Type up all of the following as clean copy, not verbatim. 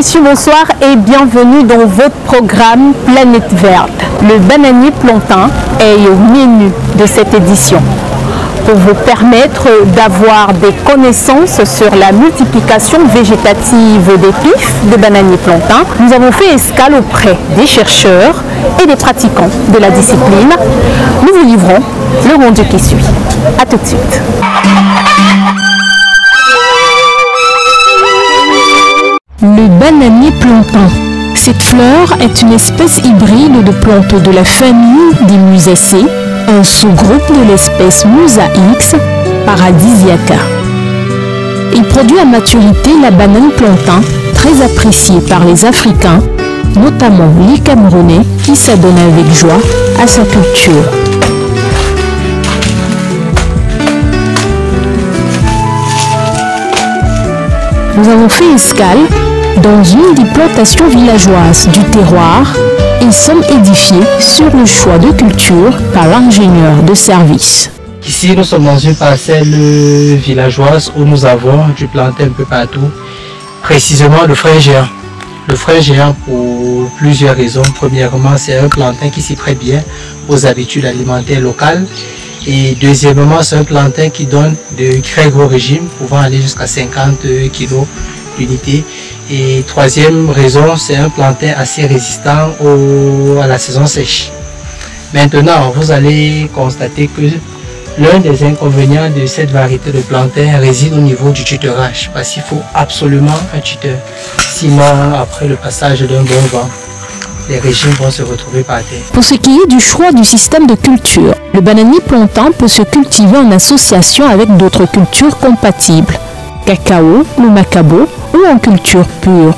messieurs, bonsoir et bienvenue dans votre programme Planète Verte. Le bananier plantain est au menu de cette édition. Pour vous permettre d'avoir des connaissances sur la multiplication végétative des pifs de bananier plantain, nous avons fait escale auprès des chercheurs et des pratiquants de la discipline. Nous vous livrons le rendu qui suit. A tout de suite. Le bananier plantain. Cette fleur est une espèce hybride de plantes de la famille des Musaceae, un sous-groupe de l'espèce Musa X paradisiaca. Il produit à maturité la banane plantain, très appréciée par les Africains, notamment les Camerounais, qui s'adonnent avec joie à sa culture. Nous avons fait escale dans une des plantations villageoises du terroir et sommes édifiés sur le choix de culture par l'ingénieur de service. Ici, nous sommes dans une parcelle villageoise où nous avons du plantain un peu partout, précisément le frère géant. Le frère géant pour plusieurs raisons. Premièrement, c'est un plantain qui s'y prête bien aux habitudes alimentaires locales. Et deuxièmement, c'est un plantain qui donne de très gros régimes, pouvant aller jusqu'à 50 kg d'unité. Et troisième raison, c'est un plantain assez résistant à la saison sèche. Maintenant, vous allez constater que l'un des inconvénients de cette variété de plantain réside au niveau du tutorage, parce qu'il faut absolument un tuteur. Sinon, après le passage d'un bon vent, les régimes vont se retrouver par terre. Pour ce qui est du choix du système de culture, le bananier plantain peut se cultiver en association avec d'autres cultures compatibles, cacao, le macabo ou en culture pure.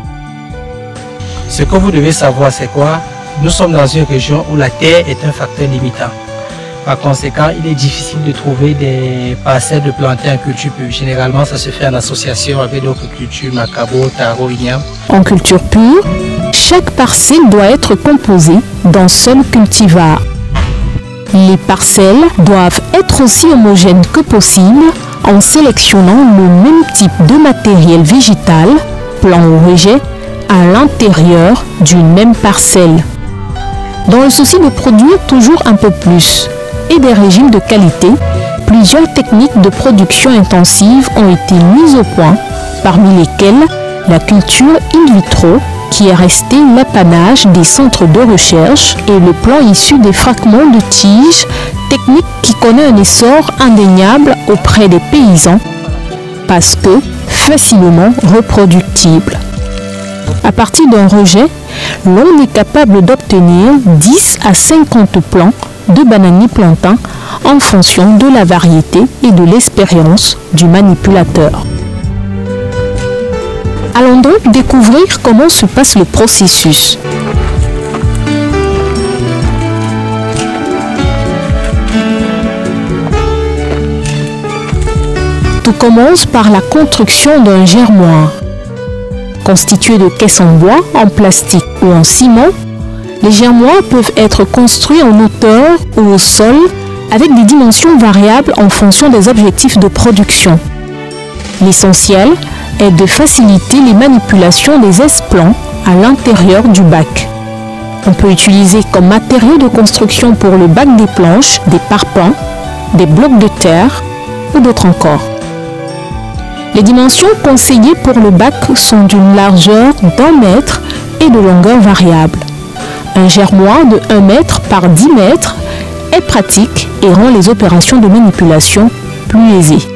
Ce que vous devez savoir, c'est quoi? Nous sommes dans une région où la terre est un facteur limitant. Par conséquent, il est difficile de trouver des parcelles de plantain en culture pure. Généralement, ça se fait en association avec d'autres cultures, macabo, taro, igname. En culture pure, chaque parcelle doit être composée d'un seul cultivar. Les parcelles doivent être aussi homogènes que possible en sélectionnant le même type de matériel végétal, plant ou rejet, à l'intérieur d'une même parcelle. Dans le souci de produire toujours un peu plus et des régimes de qualité, plusieurs techniques de production intensive ont été mises au point, parmi lesquelles la culture in vitro, qui est resté l'apanage des centres de recherche, et le plan issu des fragments de tiges, technique qui connaît un essor indéniable auprès des paysans, parce que facilement reproductible. À partir d'un rejet, l'on est capable d'obtenir 10 à 50 plants de bananier plantain en fonction de la variété et de l'expérience du manipulateur. Allons donc découvrir comment se passe le processus. Tout commence par la construction d'un germoir. Constitué de caisses en bois, en plastique ou en ciment, les germoirs peuvent être construits en hauteur ou au sol avec des dimensions variables en fonction des objectifs de production. L'essentiel est de faciliter les manipulations des esplans à l'intérieur du bac. On peut utiliser comme matériau de construction pour le bac des planches, des parpaings, des blocs de terre ou d'autres encore. Les dimensions conseillées pour le bac sont d'une largeur d'1 mètre et de longueur variable. Un germoir de 1 mètre par 10 mètres est pratique et rend les opérations de manipulation plus aisées.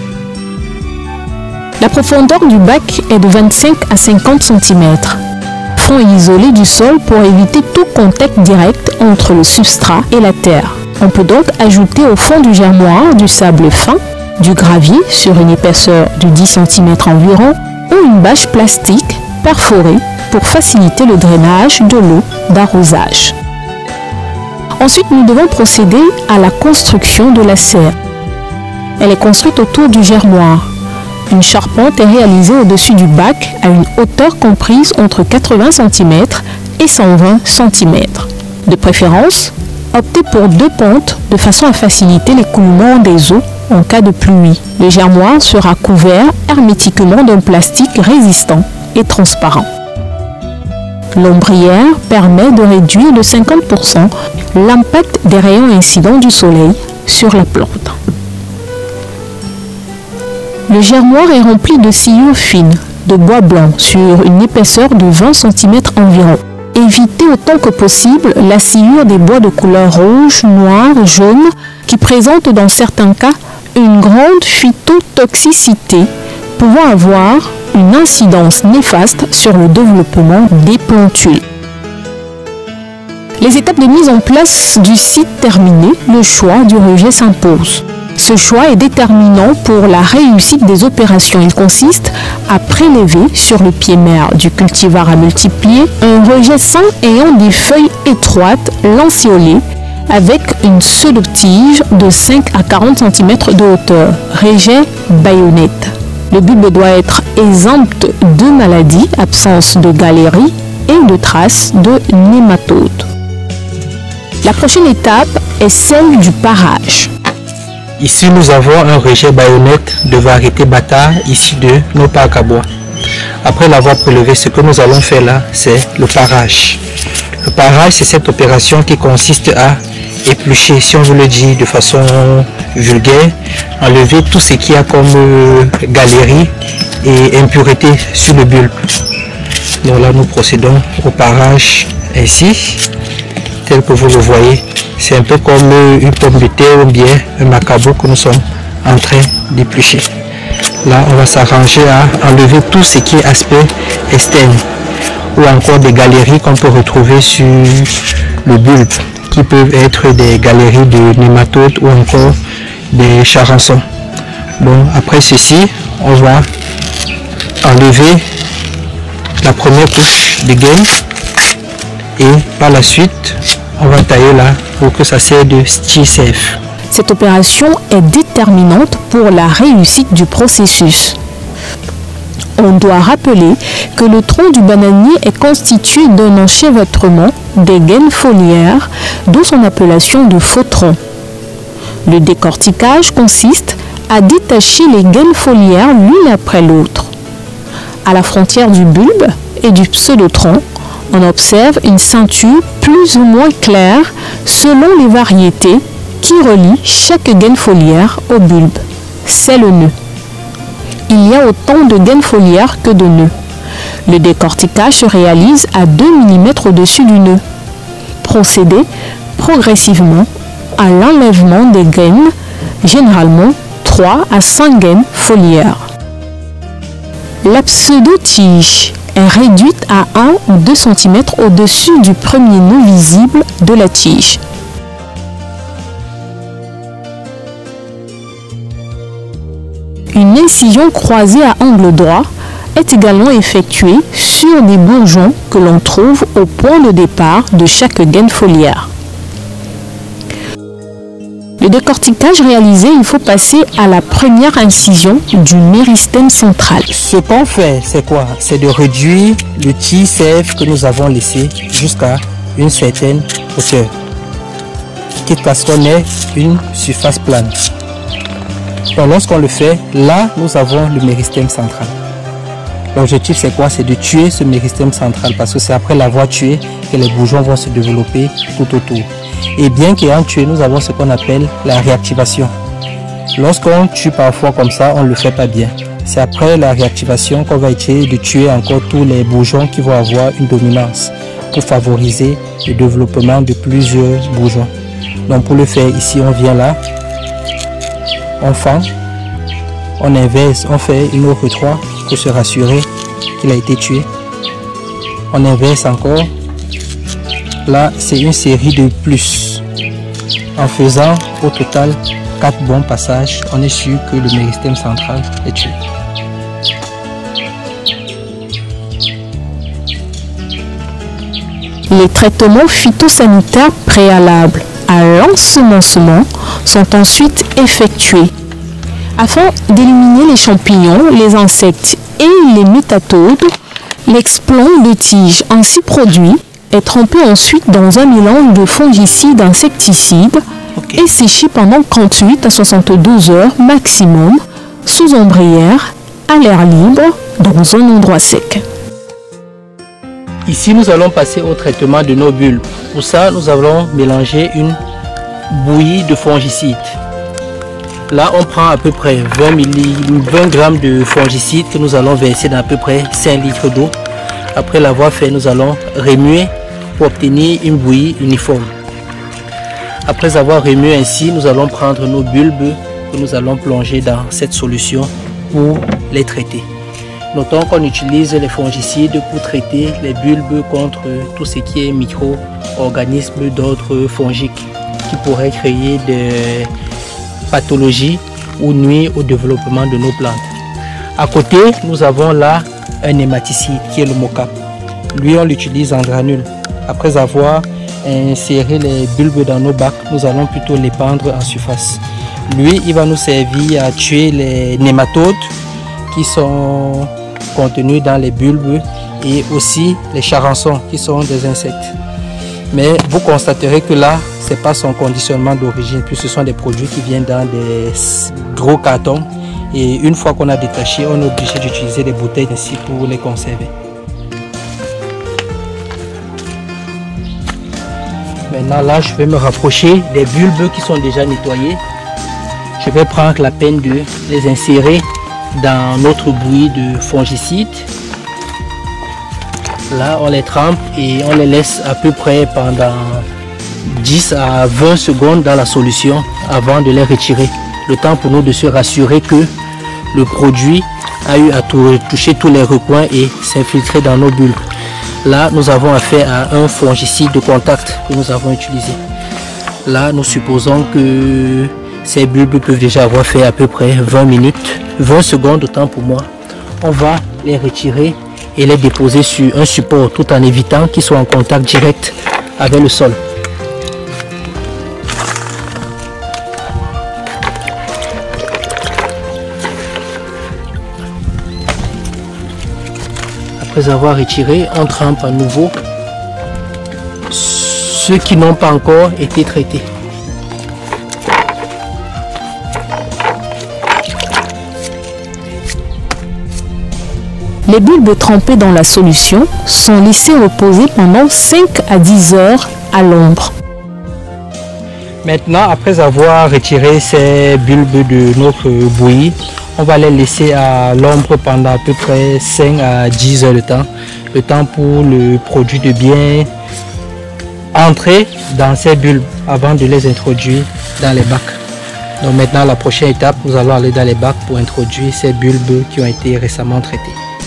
La profondeur du bac est de 25 à 50 cm. Fond isolé du sol pour éviter tout contact direct entre le substrat et la terre. On peut donc ajouter au fond du germoir du sable fin, du gravier sur une épaisseur de 10 cm environ ou une bâche plastique perforée pour faciliter le drainage de l'eau d'arrosage. Ensuite, nous devons procéder à la construction de la serre. Elle est construite autour du germoir. Une charpente est réalisée au-dessus du bac à une hauteur comprise entre 80 cm et 120 cm. De préférence, optez pour 2 pentes de façon à faciliter l'écoulement des eaux en cas de pluie. Le germoir sera couvert hermétiquement d'un plastique résistant et transparent. L'ombrière permet de réduire de 50% l'impact des rayons incidents du soleil sur la plante. Le germoir est rempli de sciure fine, de bois blanc sur une épaisseur de 20 cm environ. Évitez autant que possible la sciure des bois de couleur rouge, noir, jaune qui présentent dans certains cas une grande phytotoxicité pouvant avoir une incidence néfaste sur le développement des plantules. Les étapes de mise en place du site terminées, le choix du rejet s'impose. Ce choix est déterminant pour la réussite des opérations. Il consiste à prélever sur le pied mère du cultivar à multiplier un rejet sain ayant des feuilles étroites, lancéolées, avec une pseudo-tige de 5 à 40 cm de hauteur, rejet baïonnette. Le bulbe doit être exempt de maladies, absence de galéries et de traces de nématodes. La prochaine étape est celle du parage. Ici, nous avons un rejet baïonnette de variété bâtard, ici de nos parcs à bois. Après l'avoir prélevé, ce que nous allons faire là, c'est le parage. Le parage, c'est cette opération qui consiste à éplucher, si on veut le dire de façon vulgaire, enlever tout ce qu'il y a comme galerie et impureté sur le bulbe. Donc là, nous procédons au parage ainsi, tel que vous le voyez. C'est un peu comme une pomme de terre ou bien un macabo que nous sommes en train d'éplucher. Là, on va s'arranger à enlever tout ce qui est aspect externe ou encore des galeries qu'on peut retrouver sur le bulbe, qui peuvent être des galeries de nématodes ou encore des charançons. Bon, après ceci, on va enlever la première couche de gaine et par la suite, on va tailler là pour que ça serve de style-safe. Cette opération est déterminante pour la réussite du processus. On doit rappeler que le tronc du bananier est constitué d'un enchevêtrement des gaines foliaires, d'où son appellation de faux tronc. Le décortiquage consiste à détacher les gaines foliaires l'une après l'autre. À la frontière du bulbe et du pseudotronc, on observe une ceinture plus ou moins claire selon les variétés qui relient chaque gaine foliaire au bulbe. C'est le nœud. Il y a autant de gaines foliaires que de nœuds. Le décortiquage se réalise à 2 mm au-dessus du nœud. Procédez progressivement à l'enlèvement des gaines, généralement 3 à 5 gaines foliaires. La pseudo-tige est réduite à 1 ou 2 cm au-dessus du premier nœud visible de la tige. Une incision croisée à angle droit est également effectuée sur des bourgeons que l'on trouve au point de départ de chaque gaine foliaire. Le décortiquage réalisé, il faut passer à la première incision du méristème central. Ce qu'on fait, c'est quoi? C'est de réduire le tige sève que nous avons laissé jusqu'à une certaine hauteur, quitte à ce qu'on ait une surface plane. Donc lorsqu'on le fait, là nous avons le méristème central. L'objectif c'est quoi? C'est de tuer ce méristème central parce que c'est après l'avoir tué que les bourgeons vont se développer tout autour. Et bien qu'ayant tué, nous avons ce qu'on appelle la réactivation. Lorsqu'on tue parfois comme ça, on ne le fait pas bien. C'est après la réactivation qu'on va essayer de tuer encore tous les bourgeons qui vont avoir une dominance pour favoriser le développement de plusieurs bourgeons. Donc pour le faire, ici on vient là, on fend, on inverse, on fait une autre 3 pour se rassurer qu'il a été tué. On inverse encore. Là, c'est une série de plus. En faisant au total 4 bons passages, on est sûr que le méristème central est tué. Les traitements phytosanitaires préalables à l'ensemencement sont ensuite effectués afin d'éliminer les champignons, les insectes et les métatodes. L'explant de tige ainsi produit est trempé ensuite dans un mélange de fongicides insecticides et séché pendant 38 à 72 heures maximum sous ombrière à l'air libre dans un endroit sec. Ici, nous allons passer au traitement de nos bulbes. Pour ça, nous allons mélanger une bouillie de fongicide. Là, on prend à peu près 20 grammes de fongicide que nous allons verser dans à peu près 5 litres d'eau. Après l'avoir fait, nous allons remuer pour obtenir une bouillie uniforme. Après avoir remué ainsi, nous allons prendre nos bulbes que nous allons plonger dans cette solution pour les traiter. Notons qu'on utilise les fongicides pour traiter les bulbes contre tout ce qui est micro-organismes d'ordre fongique qui pourraient créer des pathologies ou nuire au développement de nos plantes. À côté, nous avons là un nématicide qui est le mocap. Lui, on l'utilise en granules. Après avoir inséré les bulbes dans nos bacs, nous allons plutôt les pendre en surface. Lui, il va nous servir à tuer les nématodes qui sont contenus dans les bulbes et aussi les charançons qui sont des insectes. Mais vous constaterez que là, c'est pas son conditionnement d'origine, puis ce sont des produits qui viennent dans des gros cartons et une fois qu'on a détaché, on est obligé d'utiliser des bouteilles ainsi pour les conserver. Maintenant là, je vais me rapprocher des bulbes qui sont déjà nettoyés. Je vais prendre la peine de les insérer dans notre bouillie de fongicide. Là, on les trempe et on les laisse à peu près pendant 10 à 20 secondes dans la solution avant de les retirer. Le temps pour nous de se rassurer que le produit a eu à toucher tous les recoins et s'infiltrer dans nos bulbes. Là, nous avons affaire à un fongicide de contact que nous avons utilisé. Là, nous supposons que ces bulbes peuvent déjà avoir fait à peu près 20 secondes de temps pour moi. On va les retirer et les déposer sur un support tout en évitant qu'ils soient en contact direct avec le sol. Après avoir retiré, on trempe à nouveau ceux qui n'ont pas encore été traités. Les bulbes trempés dans la solution sont laissés reposer pendant 5 à 10 heures à l'ombre. Maintenant, après avoir retiré ces bulbes de notre bouillie, on va les laisser à l'ombre pendant à peu près 5 à 10 heures de temps. Le temps pour le produit de bien entrer dans ces bulbes avant de les introduire dans les bacs. Donc maintenant, la prochaine étape, nous allons aller dans les bacs pour introduire ces bulbes qui ont été récemment traités.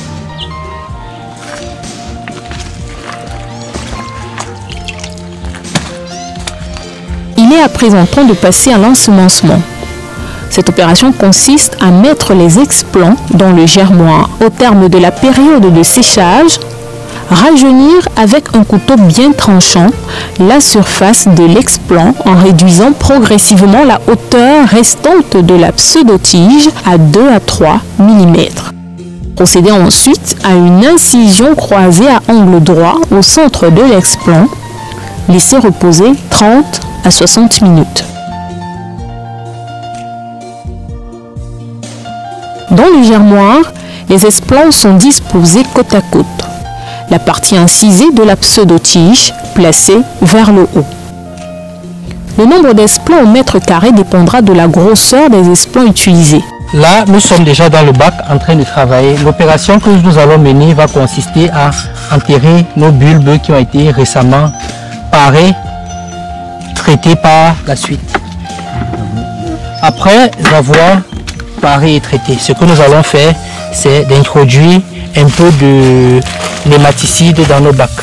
Il est à présent temps de passer à l'ensemencement. Cette opération consiste à mettre les explants dans le germoir. Au terme de la période de séchage, rajeunir avec un couteau bien tranchant la surface de l'explant en réduisant progressivement la hauteur restante de la pseudotige à 2 à 3 mm. Procédez ensuite à une incision croisée à angle droit au centre de l'explant. Laissez reposer 30 à 60 minutes. Dans le germoir, les explants sont disposés côte à côte. La partie incisée de la pseudotige placée vers le haut. Le nombre d'explants au mètre carré dépendra de la grosseur des explants utilisés. Là, nous sommes déjà dans le bac en train de travailler. L'opération que nous allons mener va consister à enterrer nos bulbes qui ont été récemment parés, traités par la suite. Après avoir paré et traité, ce que nous allons faire, c'est d'introduire un peu de nématicide dans nos bacs.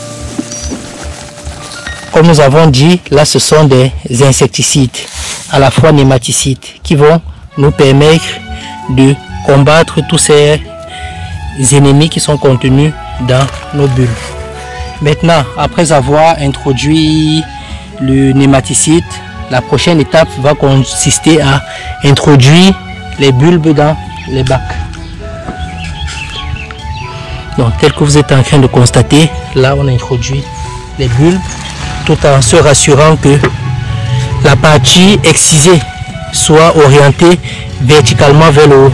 Comme nous avons dit, là ce sont des insecticides, à la fois nématicides, qui vont nous permettre de combattre tous ces ennemis qui sont contenus dans nos bulbes. Maintenant, après avoir introduit le nématicide, la prochaine étape va consister à introduire les bulbes dans les bacs. Donc, tel que vous êtes en train de constater, là on introduit les bulbes tout en se rassurant que la partie excisée soit orientée verticalement vers le haut.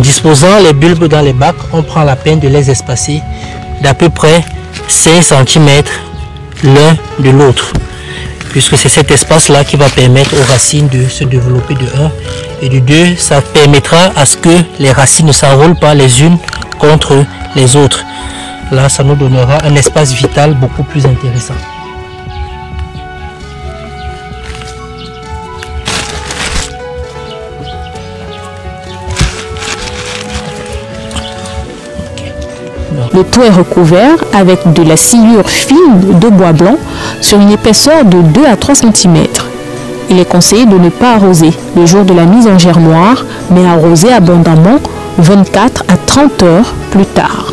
disposant les bulbes dans les bacs, on prend la peine de les espacer d'à peu près 5 cm l'un de l'autre, puisque c'est cet espace-là qui va permettre aux racines de se développer de 1, et de 2, ça permettra à ce que les racines ne s'enroulent pas les unes contre les autres. Là, ça nous donnera un espace vital beaucoup plus intéressant. Le tout est recouvert avec de la sciure fine de bois blanc sur une épaisseur de 2 à 3 cm. Il est conseillé de ne pas arroser le jour de la mise en germoire, mais arroser abondamment 24 à 30 heures plus tard.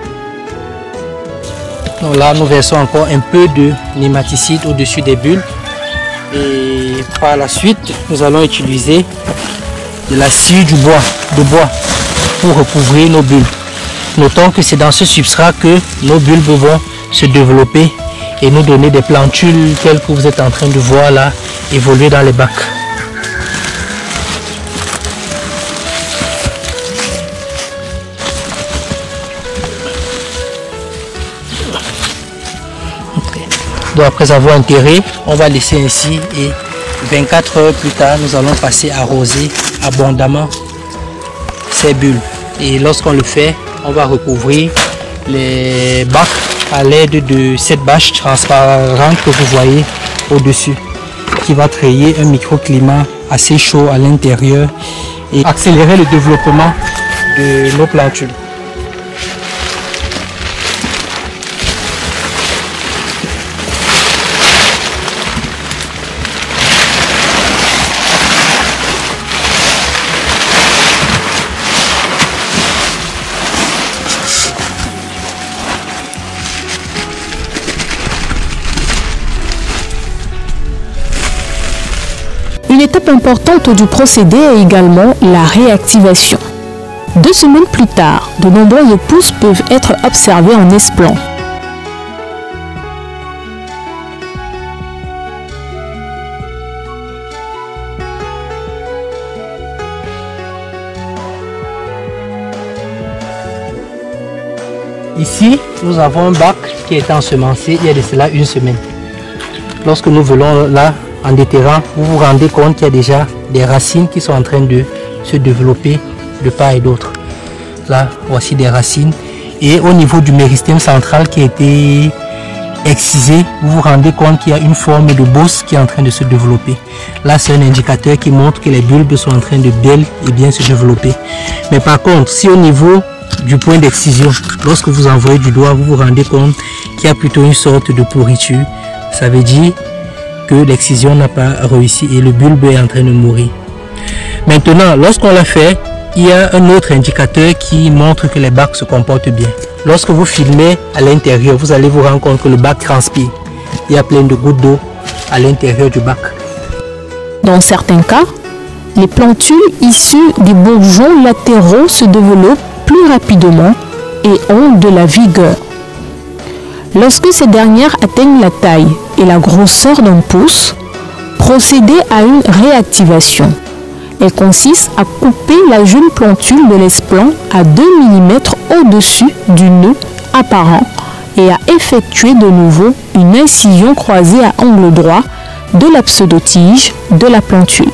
Donc là, nous versons encore un peu de nématicide au-dessus des bulbes. Et par la suite, nous allons utiliser de la scie de bois pour recouvrir nos bulbes. Notons que c'est dans ce substrat que nos bulbes vont se développer et nous donner des plantules telles que vous êtes en train de voir là évoluer dans les bacs. Donc après avoir enterré, on va laisser ainsi et 24 heures plus tard, nous allons passer à arroser abondamment ces bulbes. Et lorsqu'on le fait, on va recouvrir les bacs à l'aide de cette bâche transparente que vous voyez au-dessus, qui va créer un microclimat assez chaud à l'intérieur et accélérer le développement de nos plantules. Une étape importante du procédé est également la réactivation. 2 semaines plus tard, de nombreuses pousses peuvent être observées en esplan. Ici, nous avons un bac qui est ensemencé il y a de cela 1 semaine. Lorsque nous venons là, en déterrant, vous vous rendez compte qu'il y a déjà des racines qui sont en train de se développer de part et d'autre. Là, voici des racines. Et au niveau du méristème central qui a été excisé, vous vous rendez compte qu'il y a une forme de bosse qui est en train de se développer. Là, c'est un indicateur qui montre que les bulbes sont en train de bel et bien se développer. Mais par contre, si au niveau du point d'excision, lorsque vous envoyez du doigt, vous vous rendez compte qu'il y a plutôt une sorte de pourriture, ça veut dire que l'excision n'a pas réussi et le bulbe est en train de mourir. Maintenant, lorsqu'on l'a fait, il y a un autre indicateur qui montre que les bacs se comportent bien. Lorsque vous filmez à l'intérieur, vous allez vous rendre compte que le bac transpire. Il y a plein de gouttes d'eau à l'intérieur du bac. Dans certains cas, les plantules issues des bourgeons latéraux se développent plus rapidement et ont de la vigueur. Lorsque ces dernières atteignent la taille et la grosseur d'un pouce, procédez à une réactivation. Elle consiste à couper la jeune plantule de l'esplan à 2 mm au-dessus du nœud apparent et à effectuer de nouveau une incision croisée à angle droit de la pseudotige de la plantule.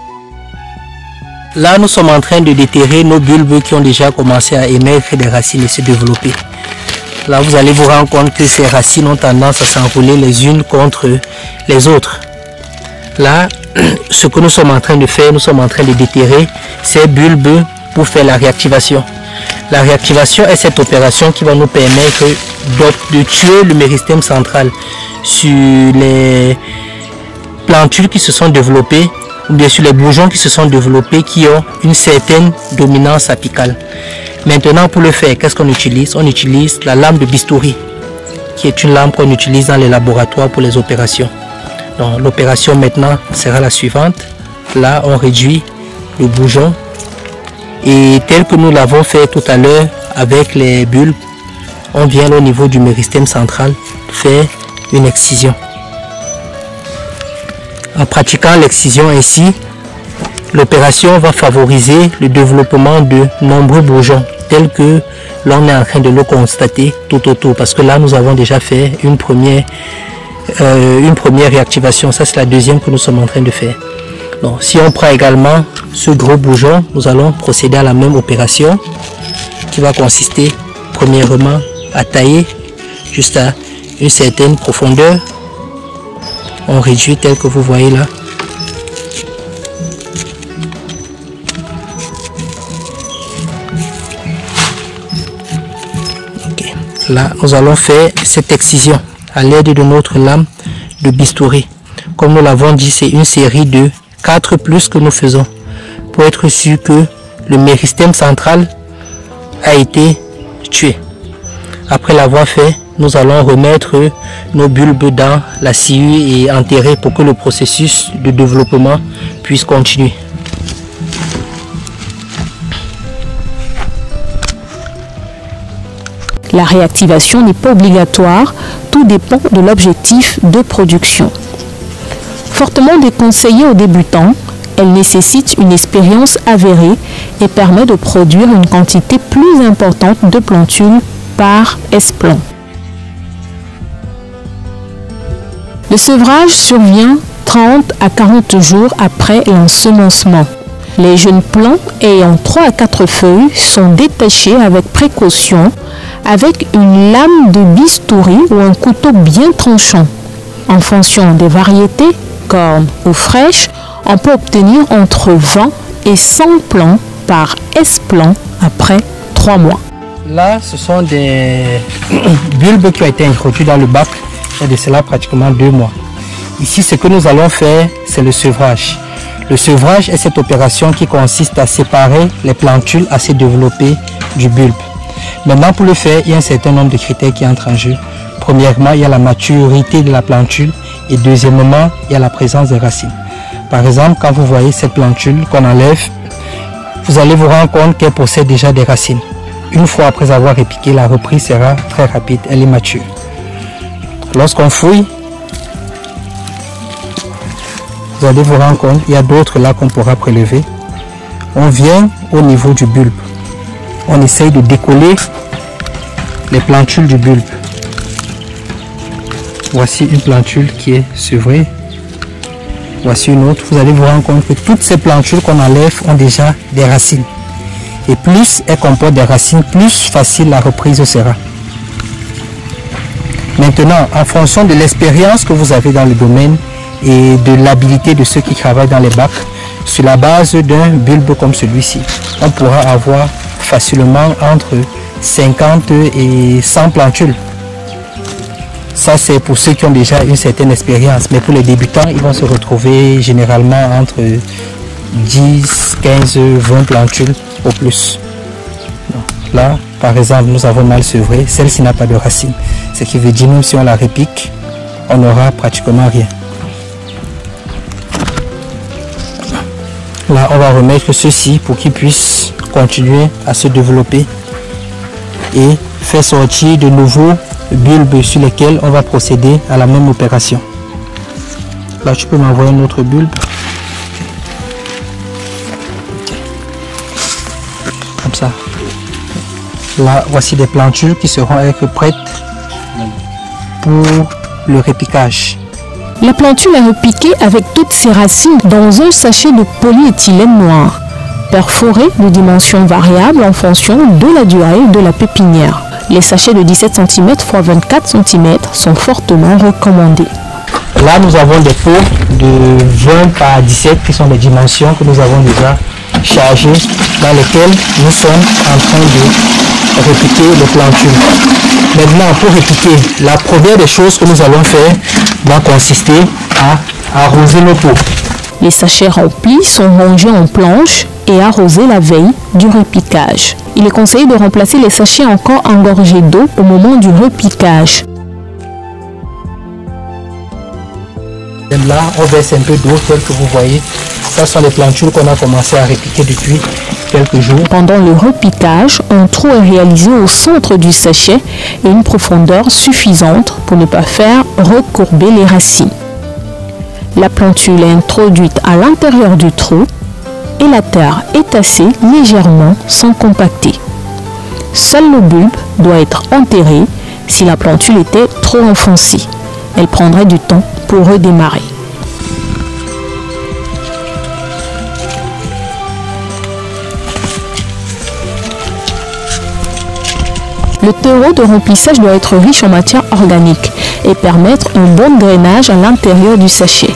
Là, nous sommes en train de déterrer nos bulbes qui ont déjà commencé à émettre des racines et se développer. Là, vous allez vous rendre compte que ces racines ont tendance à s'enrouler les unes contre les autres. Là, ce que nous sommes en train de faire, nous sommes en train de déterrer ces bulbes pour faire la réactivation. La réactivation est cette opération qui va nous permettre de tuer le méristème central sur les plantules qui se sont développées ou bien sur les bourgeons qui se sont développés qui ont une certaine dominance apicale. Maintenant, pour le faire, qu'est-ce qu'on utilise? On utilise la lame de bistouri, qui est une lame qu'on utilise dans les laboratoires pour les opérations. Donc, l'opération maintenant sera la suivante. Là, on réduit le bourgeon et tel que nous l'avons fait tout à l'heure avec les bulbes, on vient au niveau du méristème central faire une excision. En pratiquant l'excision ainsi, L'opération va favoriser le développement de nombreux bourgeons tels que l'on est en train de le constater tout autour, parce que là nous avons déjà fait une première réactivation. Ça, c'est la deuxième que nous sommes en train de faire. Donc, si on prend également ce gros bourgeon, nous allons procéder à la même opération qui va consister premièrement à tailler jusqu'à une certaine profondeur. On réduit tel que vous voyez là. Okay. Là, nous allons faire cette excision à l'aide de notre lame de bistouri. Comme nous l'avons dit, c'est une série de 4 plus que nous faisons pour être sûr que le méristème central a été tué. Après l'avoir fait, nous allons remettre nos bulbes dans la sciure et enterrer pour que le processus de développement puisse continuer. La réactivation n'est pas obligatoire, tout dépend de l'objectif de production. Fortement déconseillée aux débutants, elle nécessite une expérience avérée et permet de produire une quantité plus importante de plantules par S-plant. Le sevrage survient 30 à 40 jours après l'ensemencement. Les jeunes plants ayant 3 à 4 feuilles sont détachés avec précaution avec une lame de bistouri ou un couteau bien tranchant. En fonction des variétés, cornes ou fraîches, on peut obtenir entre 20 et 100 plants par S-plant après 3 mois. Là, ce sont des bulbes qui ont été introduits dans le bac il y a de cela pratiquement 2 mois. Ici, ce que nous allons faire, c'est le sevrage. Le sevrage est cette opération qui consiste à séparer les plantules assez développées du bulbe. Maintenant, pour le faire, il y a un certain nombre de critères qui entrent en jeu. Premièrement, il y a la maturité de la plantule et deuxièmement, il y a la présence des racines. Par exemple, quand vous voyez cette plantule qu'on enlève, vous allez vous rendre compte qu'elle possède déjà des racines. Une fois après avoir répiqué, la reprise sera très rapide, elle est mature. Lorsqu'on fouille, vous allez vous rendre compte, il y a d'autres là qu'on pourra prélever. On vient au niveau du bulbe. On essaye de décoller les plantules du bulbe. Voici une plantule qui est sevrée. Voici une autre. Vous allez vous rendre compte que toutes ces plantules qu'on enlève ont déjà des racines. Et plus elles comportent des racines, plus facile la reprise sera. Maintenant, en fonction de l'expérience que vous avez dans le domaine et de l'habilité de ceux qui travaillent dans les bacs, sur la base d'un bulbe comme celui-ci, on pourra avoir facilement entre 50 et 100 plantules. Ça, c'est pour ceux qui ont déjà une certaine expérience. Mais pour les débutants, ils vont se retrouver généralement entre 10, 15, 20 plantules au plus. Donc, là, par exemple, nous avons mal sevré. Celle-ci n'a pas de racine. Ce qui veut dire, même si on la répique, on n'aura pratiquement rien. Là, on va remettre ceci pour qu'il puisse continuer à se développer et faire sortir de nouveaux bulbes sur lesquels on va procéder à la même opération. Là, tu peux m'envoyer un autre bulbe. Comme ça. Là, voici des plantules qui seront prêtes pour le répiquage. La plantule est repiquée avec toutes ses racines dans un sachet de polyéthylène noir, perforé de dimensions variables en fonction de la durée de la pépinière. Les sachets de 17 cm x 24 cm sont fortement recommandés. Là, nous avons des pots de 20 par 17 qui sont les dimensions que nous avons déjà chargées, dans lesquelles nous sommes en train de repiquer les plantules. Maintenant, pour repiquer, la première des choses que nous allons faire va consister à arroser nos pots. Les sachets remplis sont rangés en planches et arrosés la veille du repiquage. Il est conseillé de remplacer les sachets encore engorgés d'eau au moment du repiquage. Là, on verse un peu d'eau, tel que vous voyez. Ça sont les plantules qu'on a commencé à repiquer depuis quelques jours. Pendant le repiquage, un trou est réalisé au centre du sachet et une profondeur suffisante pour ne pas faire recourber les racines. La plantule est introduite à l'intérieur du trou et la terre est tassée légèrement sans compacter. Seul le bulbe doit être enterré si la plantule était trop enfoncée. Elle prendrait du temps pour redémarrer. Le terreau de remplissage doit être riche en matière organique et permettre un bon drainage à l'intérieur du sachet.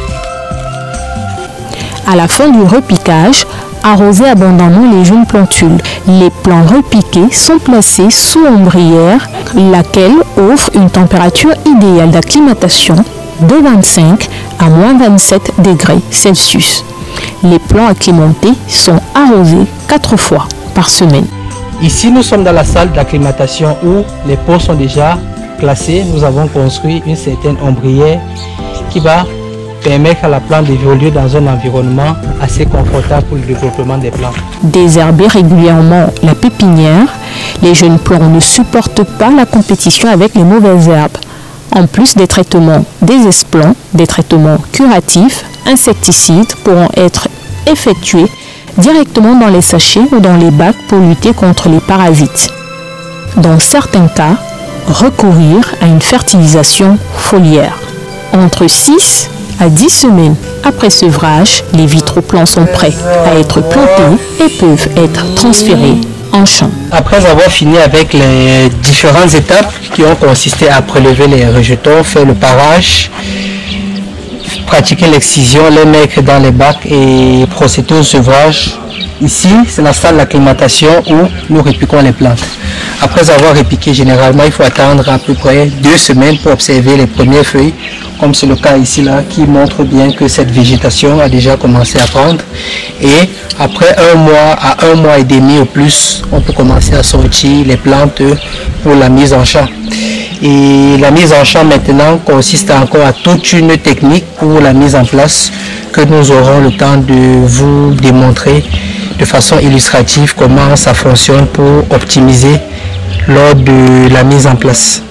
À la fin du repiquage, arrosez abondamment les jeunes plantules. Les plants repiqués sont placés sous ombrière, laquelle offre une température idéale d'acclimatation de 25 à moins 27 degrés Celsius. Les plants acclimatés sont arrosés 4 fois par semaine. Ici, nous sommes dans la salle d'acclimatation où les pots sont déjà classés. Nous avons construit une certaine ombrière qui va permettre à la plante d'évoluer dans un environnement assez confortable pour le développement des plantes. Désherber régulièrement la pépinière, les jeunes plants ne supportent pas la compétition avec les mauvaises herbes. En plus des traitements des esplants, des traitements curatifs, insecticides pourront être effectués directement dans les sachets ou dans les bacs pour lutter contre les parasites. Dans certains cas, recourir à une fertilisation foliaire. Entre 6 à 10 semaines après sevrage, les vitroplants sont prêts à être plantés et peuvent être transférés en champ. Après avoir fini avec les différentes étapes qui ont consisté à prélever les rejetons, faire le parage, pratiquer l'excision, les mettre dans les bacs et procéder au sevrage. Ici, c'est la salle d'acclimatation où nous repiquons les plantes. Après avoir repiqué, généralement, il faut attendre à peu près 2 semaines pour observer les premières feuilles, comme c'est le cas ici, là, qui montre bien que cette végétation a déjà commencé à prendre. Et après 1 mois à 1 mois et demi au plus, on peut commencer à sortir les plantes pour la mise en champ. Et la mise en champ maintenant consiste encore à toute une technique pour la mise en place que nous aurons le temps de vous démontrer de façon illustrative comment ça fonctionne pour optimiser lors de la mise en place.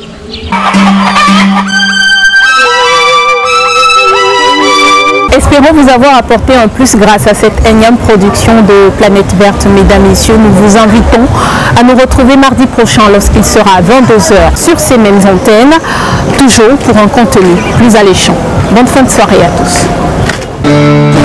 Espérons vous avoir apporté un plus grâce à cette énième production de Planète Verte. Mesdames, Messieurs, nous vous invitons à nous retrouver mardi prochain lorsqu'il sera à 22h sur ces mêmes antennes, toujours pour un contenu plus alléchant. Bonne fin de soirée à tous.